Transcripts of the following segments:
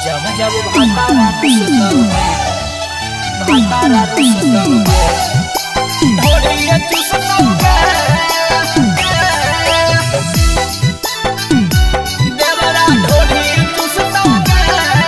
जब जब भातारा रुसतौगे भातारा रुसतौगे ढोलिया चुसतौगे देवरा ढोलिया चुसतौगे।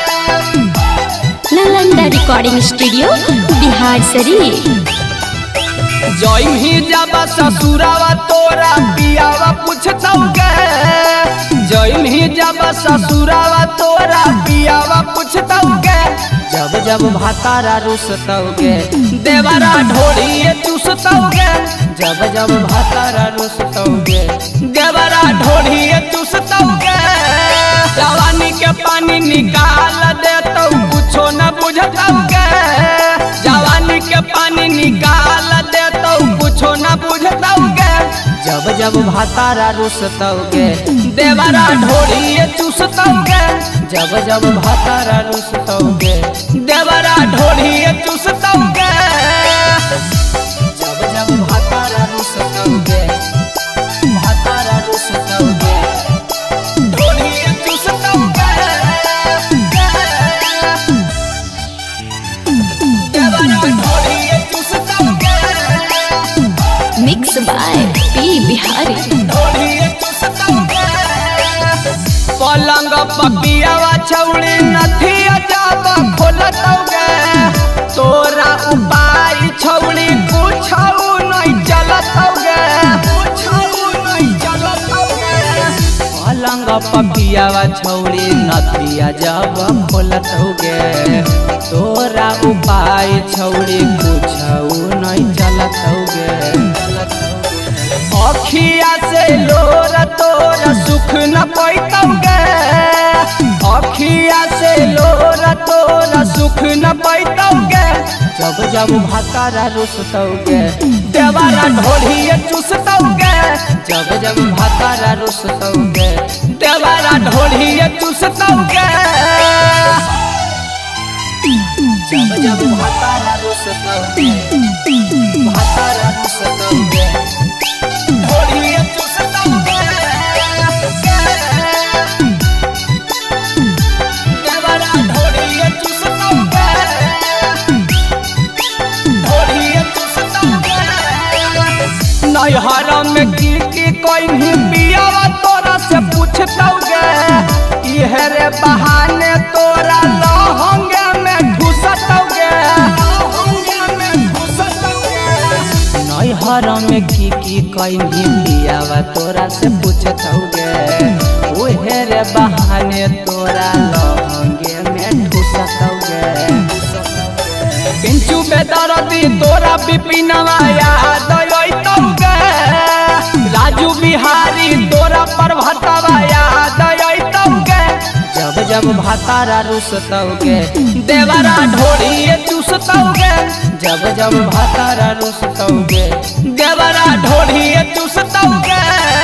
Nalanda recording studio Bihar Sharif. जय ही जब ससुरावा तोरा पियावा पूछतौगे जय ही जब ससुरावा तोरा पियावा पूछतौगे जब जब भातारा रुसतौगे देवरा ढोलिया चुसतौगे जब जब भातारा रुसतौगे देवरा ढोलिया चुसतौगे। जवानी के पानी निकाल देतौ कुछो न बुझतौगे जवानी के पानी निकाल देतौ कुछो न बुझतौगे जब जब भातारा रुसतौगे देवरा ढोलिया चुसतौगे जब जब भातारा रुसतौगे देवरा ढोलिया चुसतौगे जब जब भातारा रुसतौगे भातारा रुसतौगे ढोलिया चुसतौगे देवरा ढोलिया चुसतौगे। Mix by P Bihari. पलंग पपियावा छौड़ी नथिया जब खोलतौगे तोरा उपाय छौड़ी कुछौ नहीं चलतौगे पलंग पपियावा छौड़ी नथिया जब खोलतौगे तोरा उपाय छौड़ी कुछौ नहीं चलतौगे। अखिया से लोर तोरा सुख न पैतौगे अखिया से लोर तोरा सुख न पैतौगे जब जब भातारा रुसतौगे देवरा ढोलिया चुसतौगे जब जब भातारा रुसतौगे देवरा ढोलिया चुसतौगे जब जब भातारा रुसतौगे भातारा रुसतौगे ढोलिया चुसतौगे देवरा ढोलिया चुसतौगे ढोलिया चुसतौगे। नैहर में की कहीं पियावा तोरा से पूछतौगे इहे रे बहाने तोरा लहंगे में घुसतौगे नैहर में की कहीं पियावा तोरा से पूछतौगे ओहे रे बहाने तोरा लहंगे में घुसतौगे। पिंचू बेदर्दी तोरा बिपिनवा याद अइतौगे राजू बिहारी तोरा प्रभातवा याद अइतौगे जब जब भातारा रुसतौगे देवरा ढोलिया चुसतौगे जब जब भातारा रुसतौगे देवरा ढोलिया चुसतौगे।